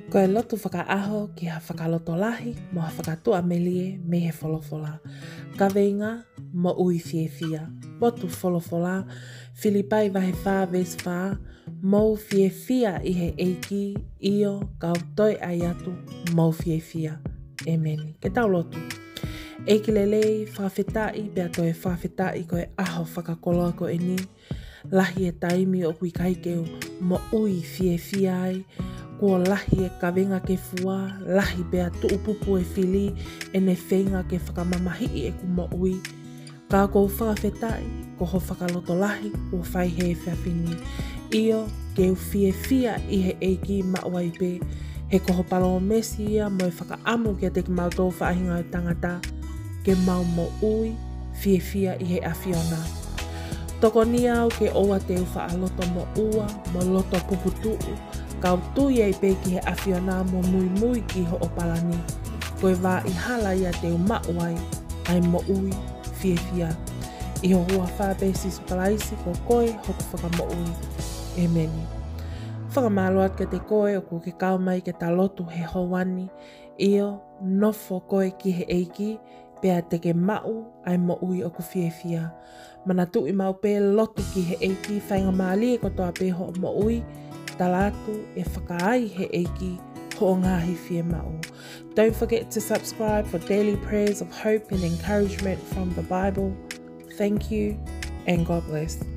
Ko e lotu whakaaho ki ha whakaloto lahi mo ha whakatua melie me he wholofola. Ka veinga mo ui fiefia. Motu wholofola, Filipai vahe wha ves wha, mo fiefia i he eiki, io kautoi ai atu, mo fiefia. Amen. Ke tau lotu. Eiki lelei whawhetai, bea toi whawhetai ko e aho whakakoloa ko e ni. Lahi e taimi o kui kaikeu mo ui fiefia ai, kua lahi e kawenga ke fua, lahi bea tuupupu e fili, e ne whenga ke whakamamahi e ku mo ui. Ka kou whawhetai, ko ho whakaloto lahi, ko whai he whiawhini. Io, ke u fia i he eiki mauai pe, he koho palo mesi ia mo e whakaamu ke te ki mautou whaahinga o tangata, ke mau mo ui, fia i he awhiona. Toko ni au ke oa te whaaloto mo ua, mo loto puputuu, kau tui ei pe ki he awhiona mo mui ki ho opalani. Koe wā i hala ia te umauai, ai mo ui, fia. I ho hua whāpesi supalaisi ko koe hoku whakamo ui. Emeni. Whakamaloat ke te koe o ku ke kaumai ke ta lotu he howani, io nofo koe ki he eiki, pea te ke mau ai mo ui o ku fia. Mana tui mau pe lotu ki he eiki, whainga maali e kotoa pe ho mo ui, talatu e whakaai he eiki, ho ngahi fie mau. Don't forget to subscribe for daily prayers of hope and encouragement from the Bible. Thank you and God bless.